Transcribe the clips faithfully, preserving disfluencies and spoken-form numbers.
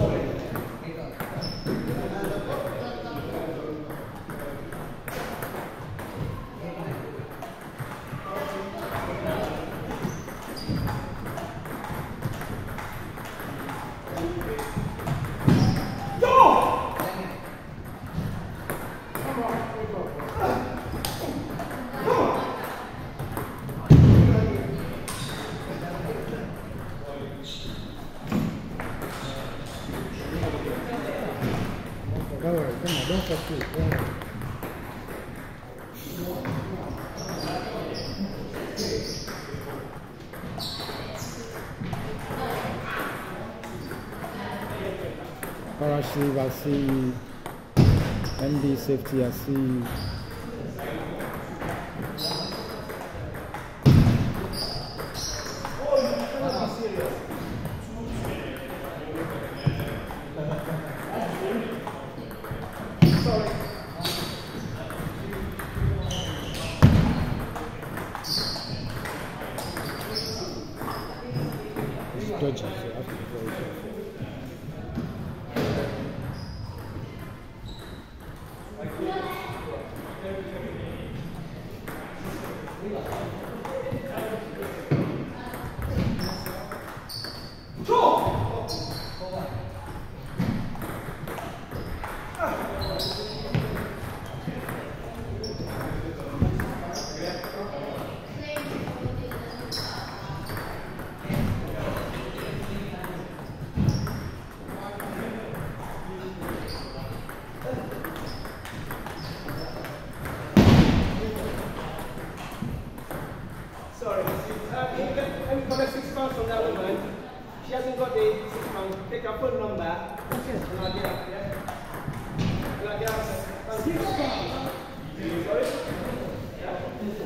Alright, come on, don't fuck it. Parashleeve, I see M D safety, I see dodgy, so I have to be very careful. Sorry, uh, you can, can you collect six pounds from that woman? She hasn't got the six pounds. Take her phone number. Okay. And I'll get her, yeah? And I'll get her. Six pounds. Sorry? Yeah?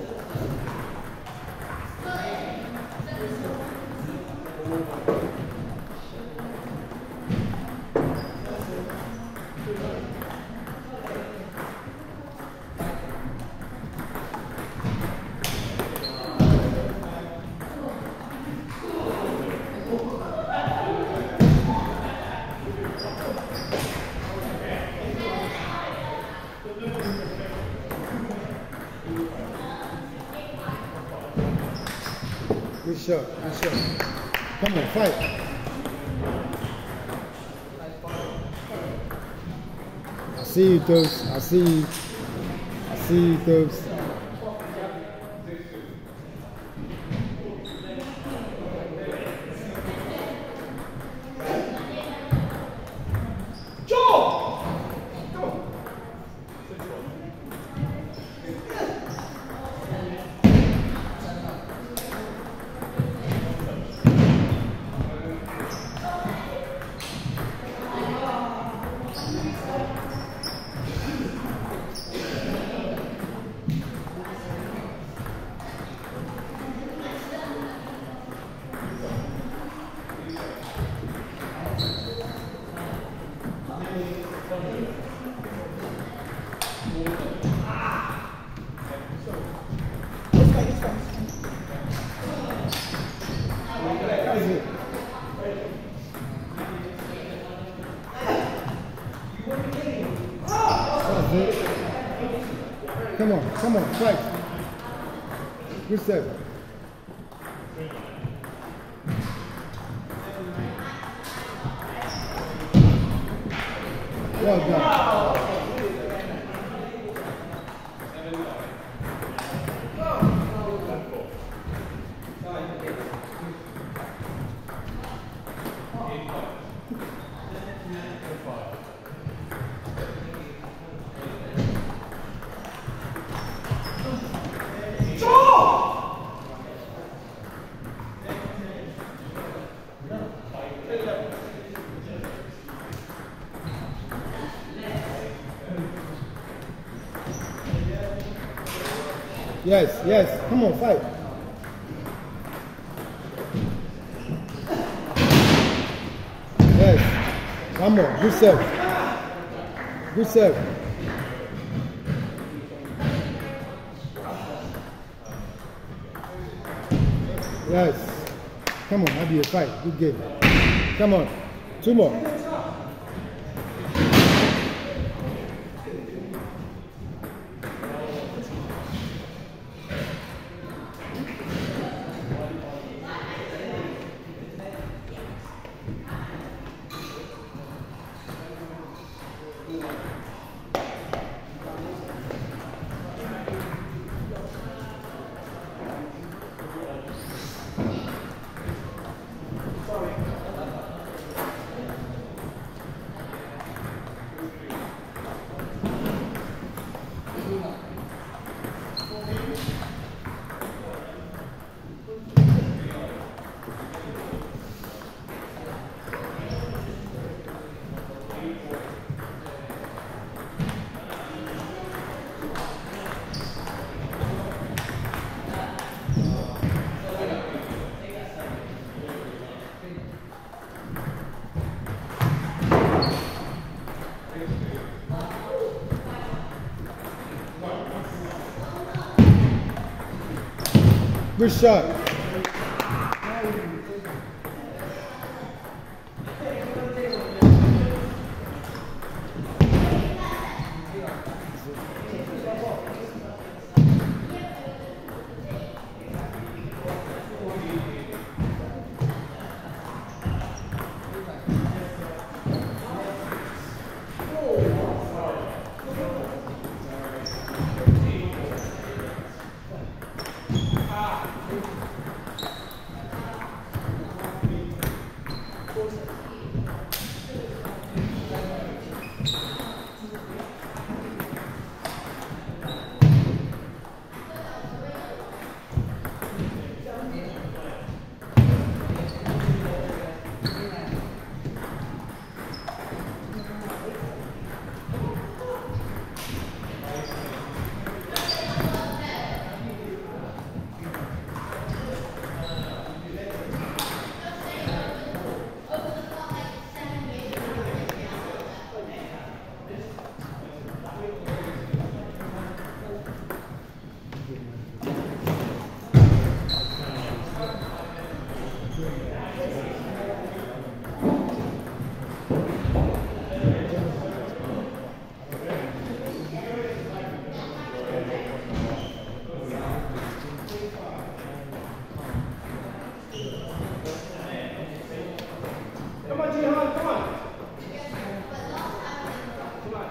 Good shot, good shot. Come on, fight. I see you, Dubs. I see you. I see you, Dubs. Come on, come on, fight. Good step. Well done. Yes, yes, come on, fight. Yes, come on, good serve. Good serve. Yes, come on, I'll be a fight. Good game. Come on, two more. Good shot. Come on, Jihan, come on. Come on.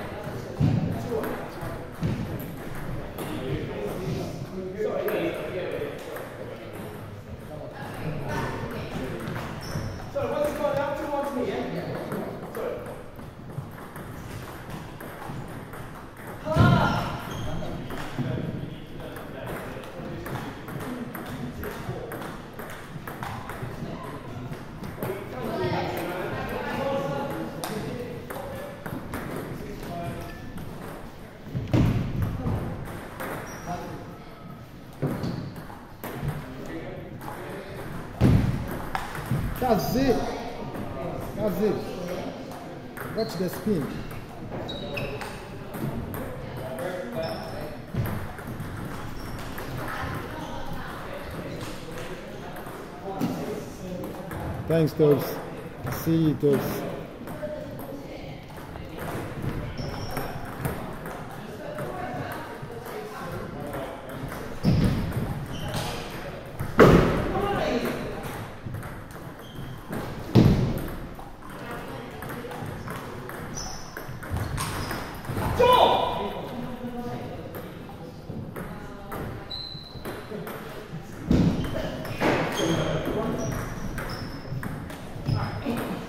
Sorry, what's it called now? Two more to me, yeah? Sorry. That's it. That's it. Watch the spin. Thanks, Toes. See you, Toes.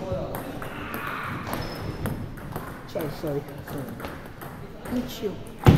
Sorry, sorry, sorry. Thank you.